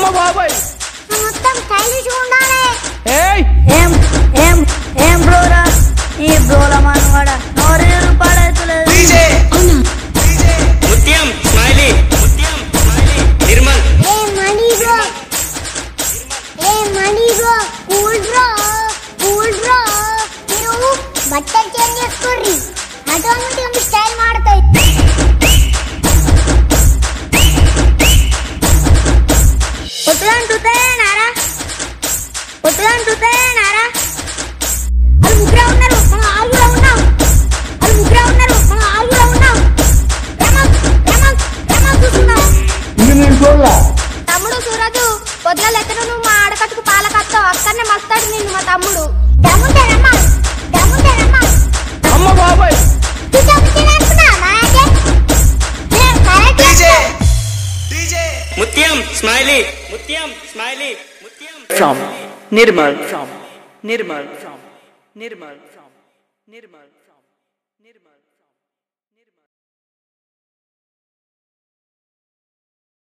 బాబాయ్ మొత్తం స్టైలిష్ ఉండాలి. ఏయ్ ఏం ఏం ఏం బ్రోరా ఈ బ్రోల మనవాడ నోరేరు పాడైతలేదు. DJ DJ Mutyam Smiley Nirmal ఏ మనీ బ్రో కూల్ బ్రో మీరు బట్టలు చేంజ్ చేసుకోర్రి ఆటోమేటిక్ మీ స్టైల్ మారుతాయి. పొట్టులంటుతే నారా వాళ్ళు ముగ్గురే ఉన్నారు, మనం ఆరుగురే ఉన్నాం. చూస్తున్నాం. తమ్ముడు సూరజు పొద్దుల ఎత్తను నువ్వు మా ఆడకట్టుకు పాలకత్తావు అక్కడనే మస్తాడు నిన్ను మా తమ్ముడు. అమ్మ బాబాయ్ DJ DJ Mutyam Smiley From Nirmal. Nirmal.